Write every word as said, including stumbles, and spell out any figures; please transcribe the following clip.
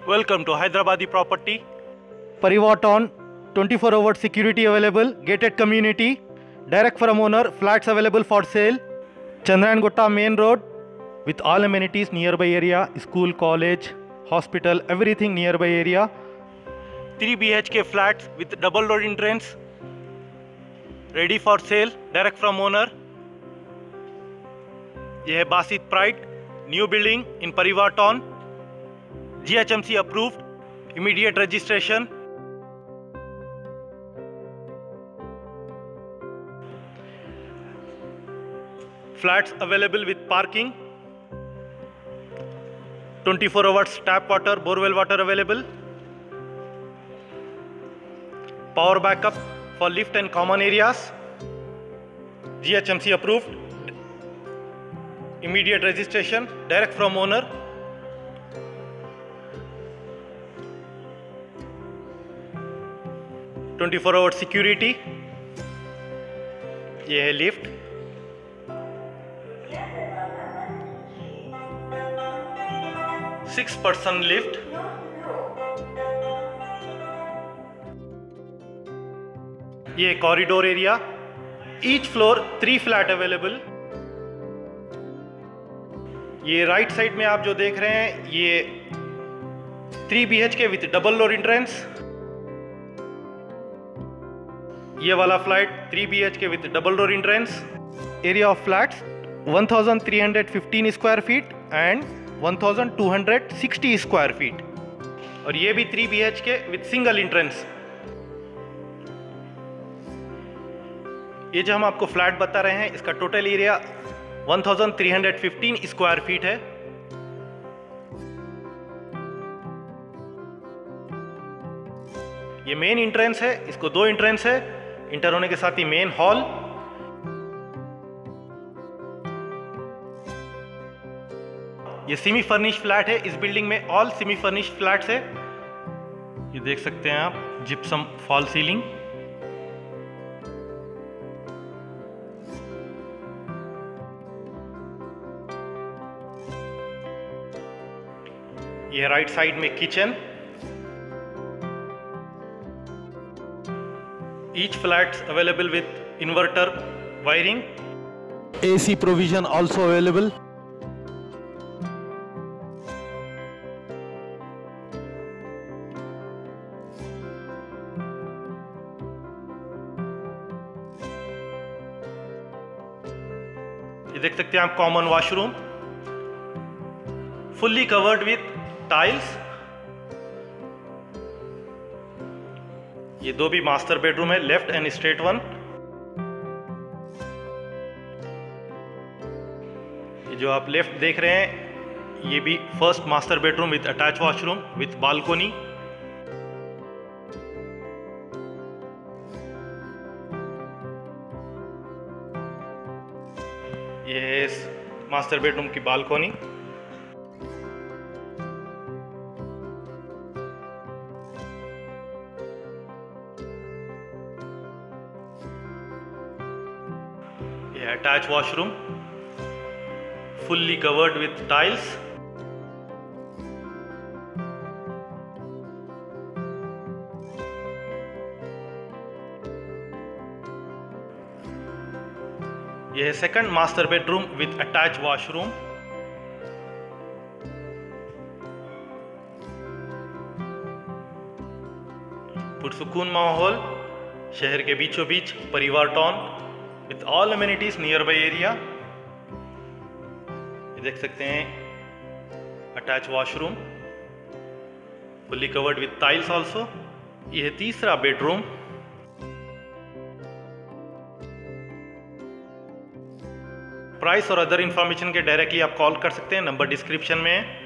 Welcome to Hyderabadi property. Pariva Town, twenty-four hour security available, gated community, direct from owner, flats available for sale. Chandrayanagutta main road with all amenities nearby area, school, college, hospital, everything nearby area. three B H K flats with double door entrance, ready for sale, direct from owner. यह है Basit pride, new building in Parivar town, G H M C approved, immediate registration. Flats available with parking, twenty-four hours tap water, borewell water available. Power backup for lift and common areas, G H M C approved. Immediate registration, direct from owner. twenty-four hour security. ये है lift, six person lift. ये corridor area, each floor three flat available. ये right side में आप जो देख रहे हैं ये three B H K with double door entrance. ये वाला flat three B H K with double door entrance. Area of flats one thousand three hundred fifteen square feet and one thousand two hundred sixty square feet. और ये भी three B H K with single entrance. ये जो हम आपको flat बता रहे हैं इसका total area one thousand three hundred fifteen square feet है. ये मेन एंट्रेंस है, इसको दो एंट्रेंस है. इंटर होने के साथ ही मेन हॉल. ये सेमी फर्निश फ्लैट है. इस बिल्डिंग में ऑल सेमी फर्निश फ्लैट्स है. ये देख सकते हैं आप, जिप्सम फॉल सीलिंग. ये राइट साइड में kitchen. Each flats available with inverter wiring. A C provision also available. ये देख सकते हैं आप, common washroom, fully covered with tiles. ये दो भी मास्टर बेडरूम है, लेफ्ट एंड स्ट्रेट वन. ये जो आप लेफ्ट देख रहे हैं ये भी first master bedroom with attach washroom with balcony. ये है मास्टर बेडरूम की balcony. Attach washroom, fully covered with tiles. यह है second master bedroom with attach washroom. पुरसुकून माहौल, शहर के बीचों बीच, Parivar town with all amenities nearby area. ये देख सकते हैं, attach washroom, fully covered with tiles also. ये है तीसरा बेडरूम. प्राइस और अदर इंफॉर्मेशन के डायरेक्टली आप कॉल कर सकते हैं, नंबर डिस्क्रिप्शन में है.